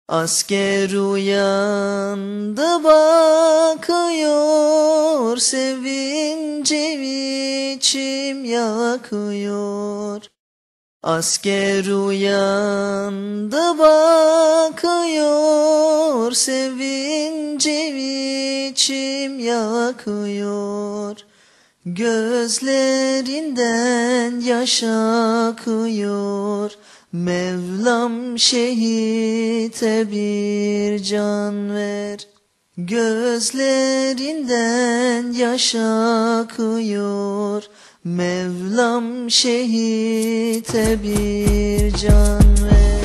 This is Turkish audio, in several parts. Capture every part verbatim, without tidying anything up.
Asker uyandı bakıyor, sevincim içim yakıyor. Asker uyandı bakıyor, sevincim içim yakıyor. Gözlerinden yaş akıyor, Mevlam şehite bir can ver. Gözlerinden yaş akıyor, Mevlam şehite bir can ver.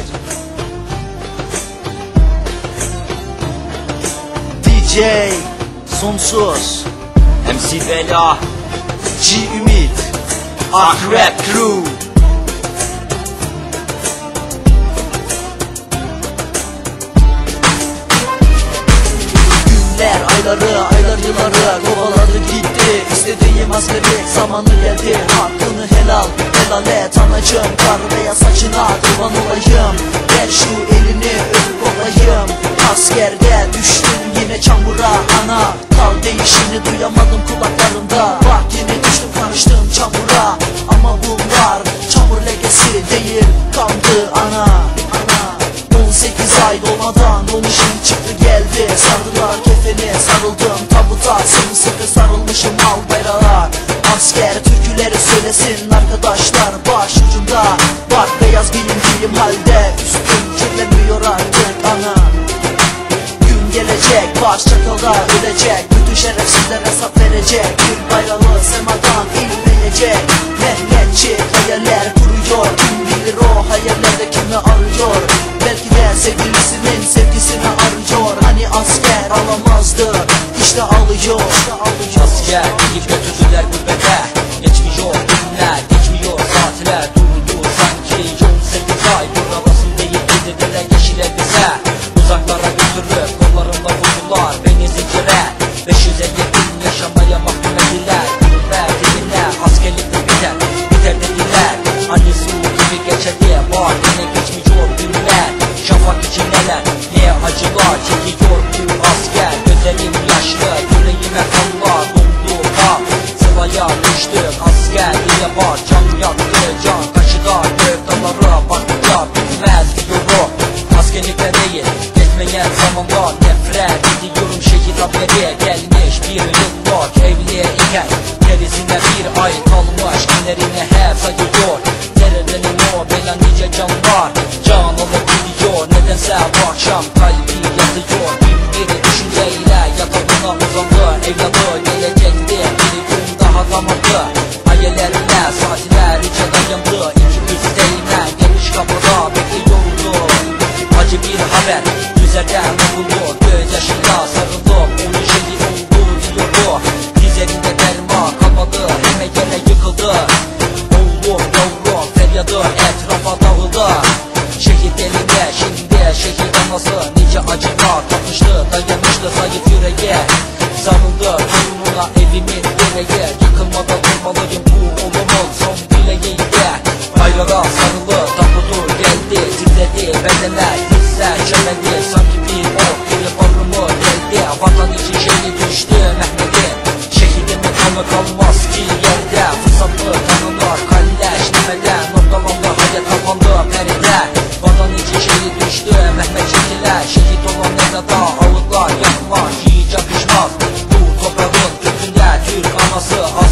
D J Sonsuz, M C Bela, G Ümit, Ak Rap Crew. Günler, ayları, aylar yılları kovaladı gitti. İstediğim askeri zamanı geldi. Hakkını helal, helal et anacığım. Kar veya saçına kurban olayım. Ver şu elini öpüp olayım. Askerde düştüm yine çamura ana. Kal değişini duyamadım kulaklarımda. Bak yine düştüm karıştım çamura. Ama bunlar çamur lekesi değil, kandı ana, ana. on sekiz ay dolmadan olmuşum çıktı geldi. Sardılar kefeni, sarıldım tabuta, sımsıkı sarılmışım al bayrağa. Asker türküleri söylesin arkadaşlar başucumda. Bak beyaz giyindiğim halde üstüm kirlenmiyor artık ana. Gün gelecek baş çakallar ölecek, bütün şerefsizler hesap verecek. Türk bayrağı semadan inmeyecek. Mehmetçi hayaller kuruyor, kim bilir o hayallerde kimi arıyor. Belki de sevgilisinin sevgisini arıyor. Hani asker alamazdı, işte alıyor, işte alıyor. Asker gidip götürdüler gurbete. Geçmiyor günler, geçmiyor saatler. Durdu sanki on sekiz ay. Buralısın değil dediler yeşil elbise. Uzaklara götürüp kollarımla vurdular beni zincire. beş yüz elli bin yaşamaya mahkum ediler. Ver dediler askerlikte biter, biter dediler. Hani su gibi geçer diye var yine geçmiyor günler. Şafak için neler, ne acılar çekiyor bu asker. Gözlerim yaşlı, yüreğime kanlar doldu kan. Sıraya düştüm asker diye var. Can yaktı can, taşıda gövdaları baktıkça bitmez diyorum. Askerlikte değil, geçmeyen zamanda nefret ediyorum. Şehit haberi gelmiş bir yıllık evliye iken. Gerisine bir ay kalmış, günlerini hep sayıyor. Nereden o bela nice canlar, can alıp gidiyor. Nedense bu akşam kalbi yatıyor. Bin bir düşünceyle yatağına uzandı. Evladı gelecekti bir gün daha damadı. Hayallerine saatler içe dayandı. İki üsteyine gelmiş kapıda bekliyordu. Acı bir haber üzerden vuruldu. Gözyaşıyla sarılıp onun şehit oldu diyordu. Dizlerinde derman kalmadı, hemen yere yıkıldı. Oğlum yavrum feryadı etrafa dağıldı. Şehit elinde şimdi şehit anası. Nice acılar tatmıştı, dayanmıştı zayıf yüreğe. Sarıldı torununa evimin direği. Yıkılmadan durmalıyım bu oğlumun son dileğiydi. Bayrağa sarılı tabutu geldi, titredi bedenler, hisler çömedi. Sanki bir ok gibi bağrımı deldi. Vatan için şehit düştü Mehmet'in. Şehidimin kanı kalmaz ki yerde. Fırsatlı kanılar kalleşlemeden noktalandı, hayat kapandı perde. Vatan için şehit düştü Mehmet çekiler. Şehit olan ezada ağıtlar yaklar, hiç yakışmaz. Bu toprağın kökünde Türk anası